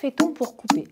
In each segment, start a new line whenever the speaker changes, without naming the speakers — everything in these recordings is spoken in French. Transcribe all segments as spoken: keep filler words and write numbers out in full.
fait-on pour couper?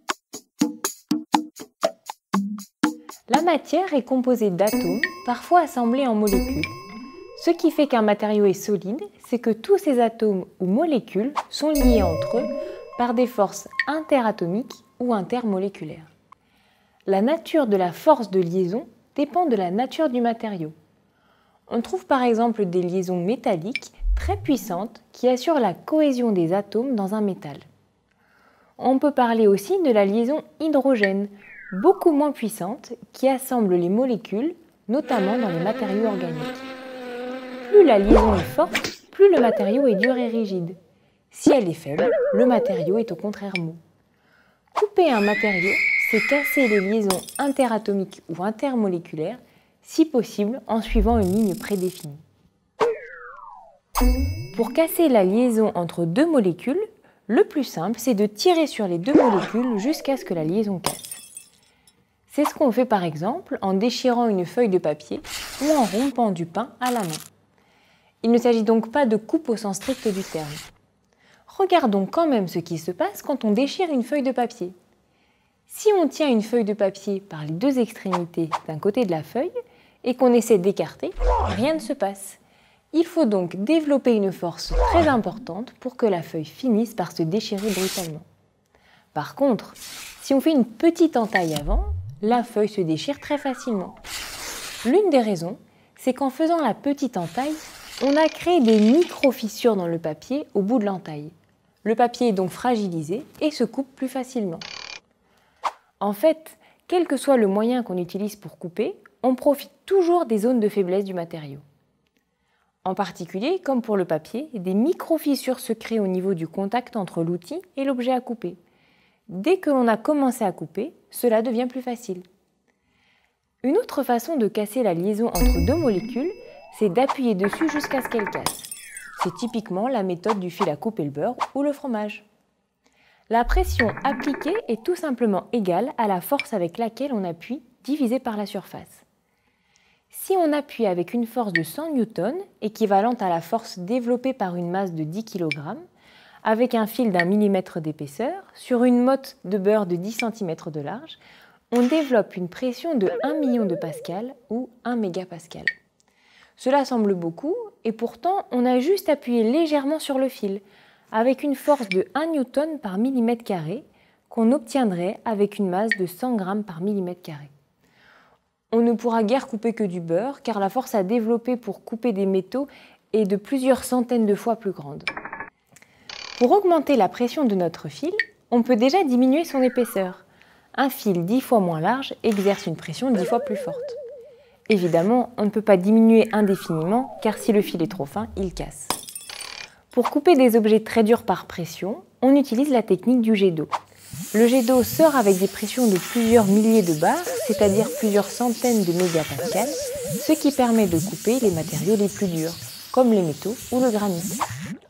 La matière est composée d'atomes, parfois assemblés en molécules. Ce qui fait qu'un matériau est solide, c'est que tous ces atomes ou molécules sont liés entre eux par des forces interatomiques ou intermoléculaires. La nature de la force de liaison dépend de la nature du matériau. On trouve par exemple des liaisons métalliques très puissantes qui assurent la cohésion des atomes dans un métal. On peut parler aussi de la liaison hydrogène, beaucoup moins puissante, qui assemble les molécules, notamment dans les matériaux organiques. Plus la liaison est forte, plus le matériau est dur et rigide. Si elle est faible, le matériau est au contraire mou. Couper un matériau, c'est casser les liaisons interatomiques ou intermoléculaires, si possible en suivant une ligne prédéfinie. Pour casser la liaison entre deux molécules, le plus simple, c'est de tirer sur les deux molécules jusqu'à ce que la liaison casse. C'est ce qu'on fait par exemple en déchirant une feuille de papier ou en rompant du pain à la main. Il ne s'agit donc pas de coupe au sens strict du terme. Regardons quand même ce qui se passe quand on déchire une feuille de papier. Si on tient une feuille de papier par les deux extrémités d'un côté de la feuille et qu'on essaie d'écarter, rien ne se passe. Il faut donc développer une force très importante pour que la feuille finisse par se déchirer brutalement. Par contre, si on fait une petite entaille avant, la feuille se déchire très facilement. L'une des raisons, c'est qu'en faisant la petite entaille, on a créé des micro-fissures dans le papier au bout de l'entaille. Le papier est donc fragilisé et se coupe plus facilement. En fait, quel que soit le moyen qu'on utilise pour couper, on profite toujours des zones de faiblesse du matériau. En particulier, comme pour le papier, des micro-fissures se créent au niveau du contact entre l'outil et l'objet à couper. Dès que l'on a commencé à couper, cela devient plus facile. Une autre façon de casser la liaison entre deux molécules, c'est d'appuyer dessus jusqu'à ce qu'elle casse. C'est typiquement la méthode du fil à couper le beurre ou le fromage. La pression appliquée est tout simplement égale à la force avec laquelle on appuie divisée par la surface. Si on appuie avec une force de cent newtons, équivalente à la force développée par une masse de dix kilogrammes, avec un fil d'un millimètre d'épaisseur, sur une motte de beurre de dix centimètres de large, on développe une pression de un million de pascal ou un mégapascal. Cela semble beaucoup, et pourtant on a juste appuyé légèrement sur le fil, avec une force de un newton par millimètre carré, qu'on obtiendrait avec une masse de cent grammes par millimètre carré. On ne pourra guère couper que du beurre, car la force à développer pour couper des métaux est de plusieurs centaines de fois plus grande. Pour augmenter la pression de notre fil, on peut déjà diminuer son épaisseur. Un fil dix fois moins large exerce une pression dix fois plus forte. Évidemment, on ne peut pas diminuer indéfiniment, car si le fil est trop fin, il casse. Pour couper des objets très durs par pression, on utilise la technique du jet d'eau. Le jet d'eau sort avec des pressions de plusieurs milliers de bars, c'est-à-dire plusieurs centaines de mégapascales, ce qui permet de couper les matériaux les plus durs, comme les métaux ou le granit.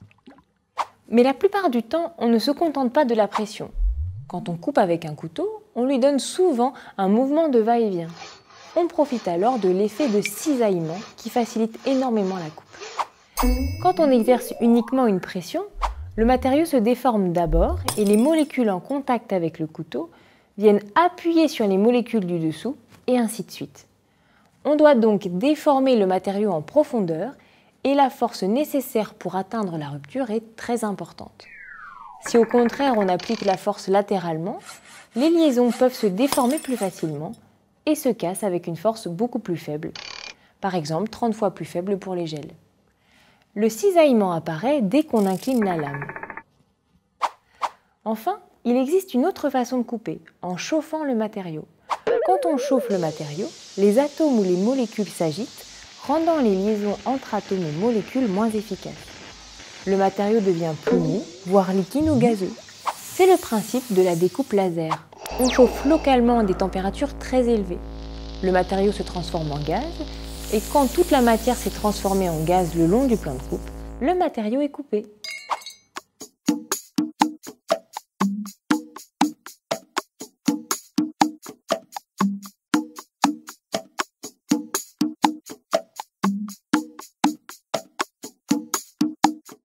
Mais la plupart du temps, on ne se contente pas de la pression. Quand on coupe avec un couteau, on lui donne souvent un mouvement de va-et-vient. On profite alors de l'effet de cisaillement qui facilite énormément la coupe. Quand on exerce uniquement une pression, le matériau se déforme d'abord et les molécules en contact avec le couteau viennent appuyer sur les molécules du dessous et ainsi de suite. On doit donc déformer le matériau en profondeur et la force nécessaire pour atteindre la rupture est très importante. Si au contraire on applique la force latéralement, les liaisons peuvent se déformer plus facilement et se cassent avec une force beaucoup plus faible, par exemple trente fois plus faible pour les gels. Le cisaillement apparaît dès qu'on incline la lame. Enfin, il existe une autre façon de couper, en chauffant le matériau. Quand on chauffe le matériau, les atomes ou les molécules s'agitent, rendant les liaisons entre atomes et molécules moins efficaces. Le matériau devient plus mou, voire liquide ou gazeux. C'est le principe de la découpe laser. On chauffe localement à des températures très élevées. Le matériau se transforme en gaz, et quand toute la matière s'est transformée en gaz le long du plan de coupe, le matériau est coupé.